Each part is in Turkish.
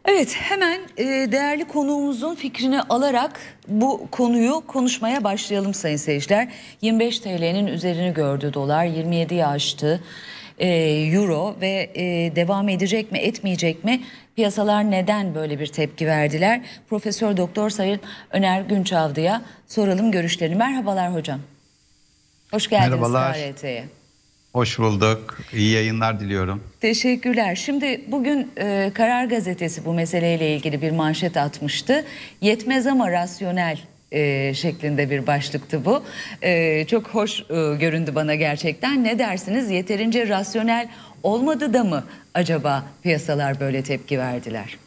Evet, hemen değerli konuğumuzun fikrini alarak bu konuyu konuşmaya başlayalım sayın seyirciler. 25 TL'nin üzerini gördü dolar, 27'yi aştı euro ve devam edecek mi etmeyecek mi? Piyasalar neden böyle bir tepki verdiler? Profesör Doktor Sayın Öner Günçavdı'ya soralım görüşlerini. Merhabalar hocam. Hoş geldiniz KRT'ye. Hoş bulduk. İyi yayınlar diliyorum. Teşekkürler. Şimdi bugün Karar Gazetesi bu meseleyle ilgili bir manşet atmıştı. Yetmez ama rasyonel şeklinde bir başlıktı bu. Çok hoş göründü bana gerçekten. Ne dersiniz? Yeterince rasyonel olmadı da mı acaba piyasalar böyle tepki verdiler?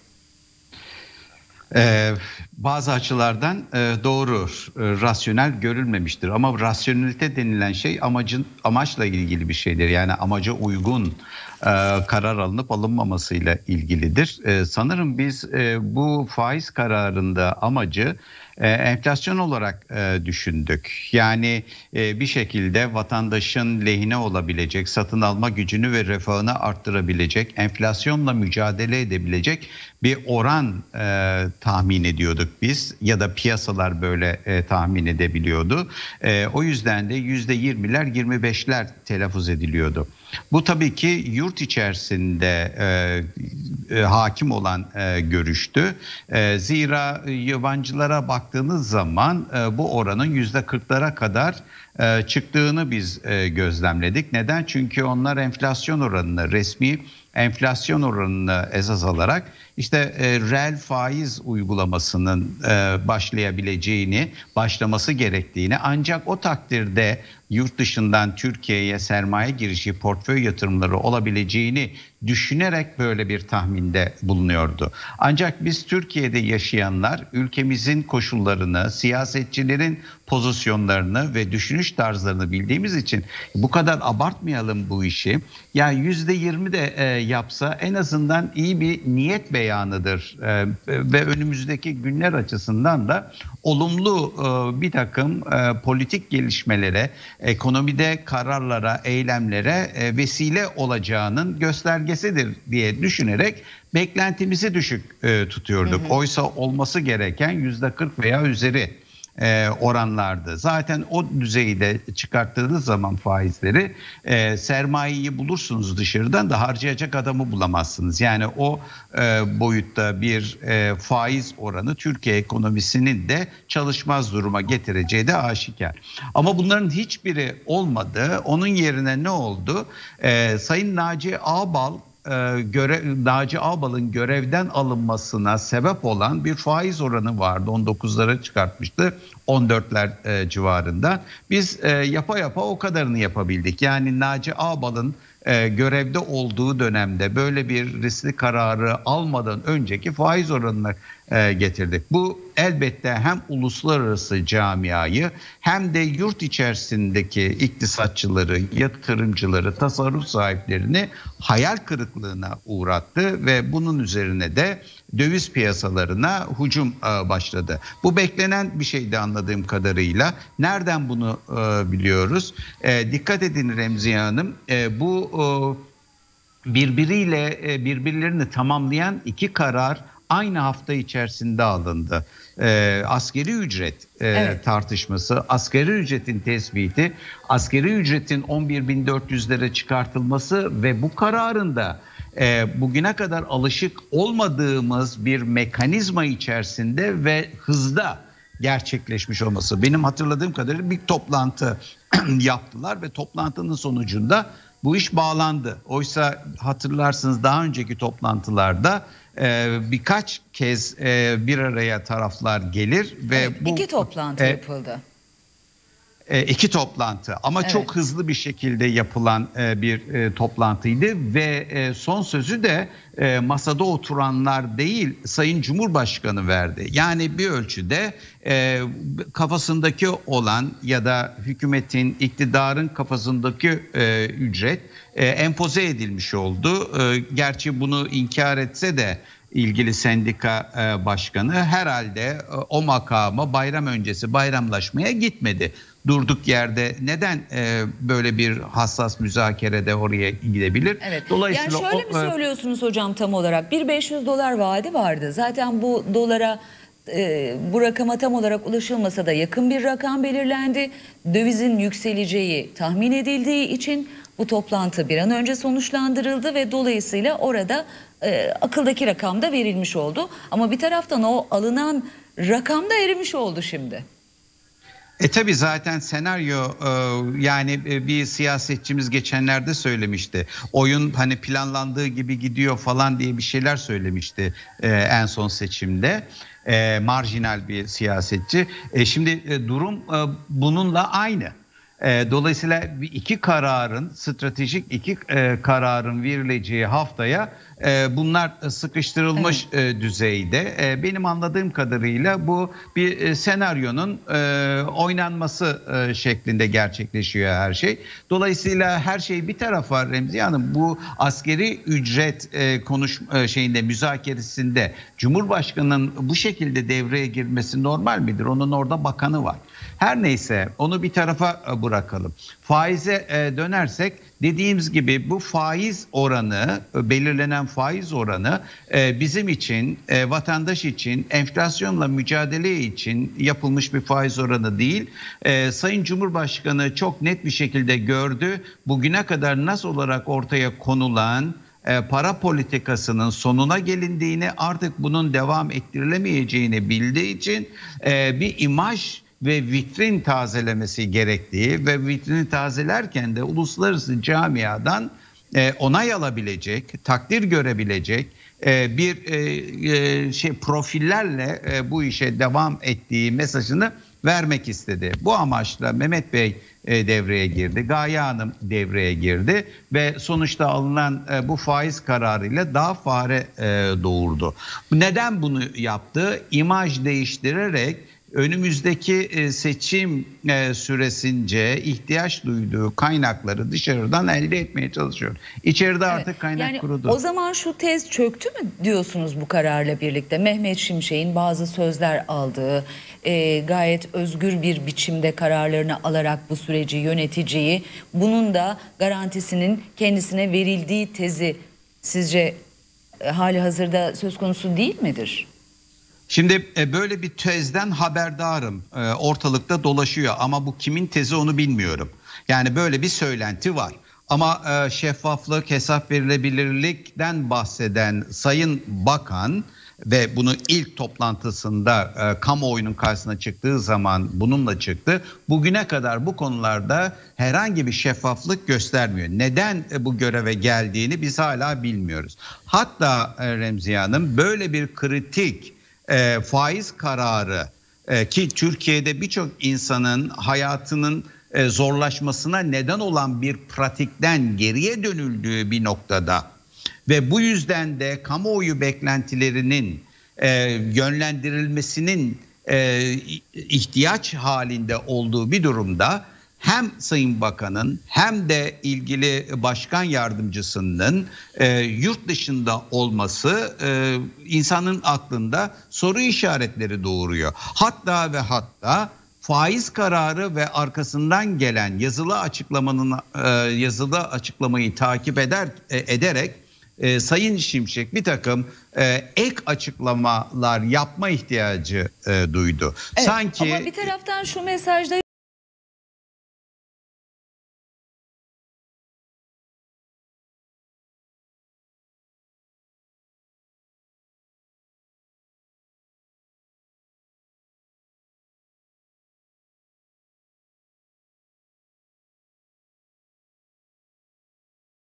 Bazı açılardan doğru, rasyonel görülmemiştir. Ama rasyonelite denilen şey amaçla ilgili bir şeydir. Yani amaca uygun karar alınıp alınmamasıyla ilgilidir. Sanırım biz bu faiz kararında amacı enflasyon olarak düşündük. Yani bir şekilde vatandaşın lehine olabilecek, satın alma gücünü ve refahını arttırabilecek, enflasyonla mücadele edebilecek bir oran tahmin ediyorduk biz ya da piyasalar böyle tahmin edebiliyordu. O yüzden de %20'ler 25'ler telaffuz ediliyordu. Bu tabii ki yurt içerisinde hakim olan görüştü. Zira yabancılara baktığınız zaman bu oranın %40'lara kadar çıktığını biz gözlemledik. Neden? Çünkü onlar enflasyon oranını, resmi enflasyon oranını esas alarak işte reel faiz uygulamasının başlaması gerektiğini, ancak o takdirde yurt dışından Türkiye'ye sermaye girişi, portföy yatırımları olabileceğini düşünerek böyle bir tahminde bulunuyordu. Ancak biz Türkiye'de yaşayanlar ülkemizin koşullarını, siyasetçilerin pozisyonlarını ve düşünüş tarzlarını bildiğimiz için bu kadar abartmayalım bu işi. Ya %20 de yapsa en azından iyi bir niyet beyanıdır ve önümüzdeki günler açısından da olumlu bir takım politik gelişmelere, ekonomide kararlara, eylemlere vesile olacağının göstergesidir diye düşünerek beklentimizi düşük tutuyorduk. Oysa olması gereken %40 veya üzeri oranlardı. Zaten o düzeyde çıkarttığınız zaman faizleri sermayeyi bulursunuz dışarıdan da harcayacak adamı bulamazsınız. Yani o boyutta bir faiz oranı Türkiye ekonomisinin de çalışmaz duruma getireceği de aşikar. Ama bunların hiçbiri olmadı. Onun yerine ne oldu? Sayın Naci Ağbal'ın görevden alınmasına sebep olan bir faiz oranı vardı. 19'lara çıkartmıştı. 14'ler civarında. Biz yapa yapa o kadarını yapabildik. Yani Naci Ağbal'ın görevde olduğu dönemde böyle bir riskli kararı almadan önceki faiz oranını getirdik. Bu elbette hem uluslararası camiayı hem de yurt içerisindeki iktisatçıları, yatırımcıları, tasarruf sahiplerini hayal kırıklığına uğrattı ve bunun üzerine de döviz piyasalarına hücum başladı. Bu beklenen bir şeydi anladığım kadarıyla. Nereden bunu biliyoruz? Dikkat edin Remziye Hanım, bu birbirlerini tamamlayan iki karar aynı hafta içerisinde alındı. Asgari ücret tartışması, asgari ücretin tespiti, asgari ücretin 11.400'lere çıkartılması ve bu kararın da bugüne kadar alışık olmadığımız bir mekanizma içerisinde ve hızda gerçekleşmiş olması. Benim hatırladığım kadarıyla bir toplantı yaptılar ve toplantının sonucunda bu iş bağlandı. Oysa hatırlarsınız daha önceki toplantılarda birkaç kez bir araya taraflar gelir ve iki toplantı yapıldı. İki toplantı ama çok hızlı bir şekilde yapılan bir toplantıydı ve son sözü de masada oturanlar değil Sayın Cumhurbaşkanı verdi. Yani bir ölçüde kafasındaki olan ya da hükümetin, iktidarın kafasındaki ücret empoze edilmiş oldu. Gerçi bunu inkar etse de ilgili sendika başkanı herhalde o makama bayram öncesi bayramlaşmaya gitmedi. Durduk yerde neden böyle bir hassas müzakerede oraya gidebilir? Evet. Dolayısıyla yani şöyle mi söylüyorsunuz hocam tam olarak? Bir 500 dolar vaadi vardı. Zaten bu dolara bu rakama tam olarak ulaşılmasa da yakın bir rakam belirlendi. Dövizin yükseleceği tahmin edildiği için bu toplantı bir an önce sonuçlandırıldı ve dolayısıyla orada akıldaki rakam da verilmiş oldu. Ama bir taraftan o alınan rakam da erimiş oldu şimdi. Tabii zaten senaryo yani bir siyasetçimiz geçenlerde söylemişti. Oyun hani planlandığı gibi gidiyor falan diye bir şeyler söylemişti en son seçimde. Marjinal bir siyasetçi. Şimdi durum bununla aynı. Dolayısıyla stratejik iki kararın verileceği haftaya bunlar sıkıştırılmış düzeyde. Benim anladığım kadarıyla bu bir senaryonun oynanması şeklinde gerçekleşiyor her şey. Dolayısıyla her şey bir tarafa Remziye Hanım, bu askeri ücret müzakeresinde Cumhurbaşkanı'nın bu şekilde devreye girmesi normal midir? Onun orada bakanı var. Her neyse onu bir tarafa bırakalım. Faize dönersek dediğimiz gibi bu faiz oranı, belirlenen faiz oranı bizim için, vatandaş için, enflasyonla mücadele için yapılmış bir faiz oranı değil. Sayın Cumhurbaşkanı çok net bir şekilde gördü. Bugüne kadar nasıl olarak ortaya konulan para politikasının sonuna gelindiğini, artık bunun devam ettirilemeyeceğini bildiği için bir imaj ve vitrin tazelemesi gerektiği ve vitrini tazelerken de uluslararası camiadan onay alabilecek, takdir görebilecek bir profillerle bu işe devam ettiği mesajını vermek istedi. Bu amaçla Mehmet Bey devreye girdi, Gaye Hanım devreye girdi ve sonuçta alınan bu faiz kararıyla daha fare doğurdu. Neden bunu yaptı? İmaj değiştirerek önümüzdeki seçim süresince ihtiyaç duyduğu kaynakları dışarıdan elde etmeye çalışıyor. İçeride artık kaynak yani kurudu. O zaman şu tez çöktü mü diyorsunuz bu kararla birlikte? Mehmet Şimşek'in bazı sözler aldığı, gayet özgür bir biçimde kararlarını alarak bu süreci yöneteceği, bunun da garantisinin kendisine verildiği tezi sizce hali hazırda söz konusu değil midir? Şimdi böyle bir tezden haberdarım. Ortalıkta dolaşıyor ama bu kimin tezi onu bilmiyorum. Yani böyle bir söylenti var. Ama şeffaflık, hesap verilebilirlikten bahseden Sayın Bakan ve bunu ilk toplantısında kamuoyunun karşısına çıktığı zaman bununla çıktı. Bugüne kadar bu konularda herhangi bir şeffaflık göstermiyor. Neden bu göreve geldiğini biz hala bilmiyoruz. Hatta Remziye Hanım, böyle bir kritik faiz kararı ki Türkiye'de birçok insanın hayatının zorlaşmasına neden olan bir pratikten geriye dönüldüğü bir noktada ve bu yüzden de kamuoyu beklentilerinin yönlendirilmesinin ihtiyaç halinde olduğu bir durumda hem Sayın Bakan'ın hem de ilgili başkan yardımcısının yurt dışında olması insanın aklında soru işaretleri doğuruyor. Hatta ve hatta faiz kararı ve arkasından gelen yazılı açıklamayı takip ederek Sayın Şimşek bir takım ek açıklamalar yapma ihtiyacı duydu. Evet, Sanki ama bir taraftan şu mesajda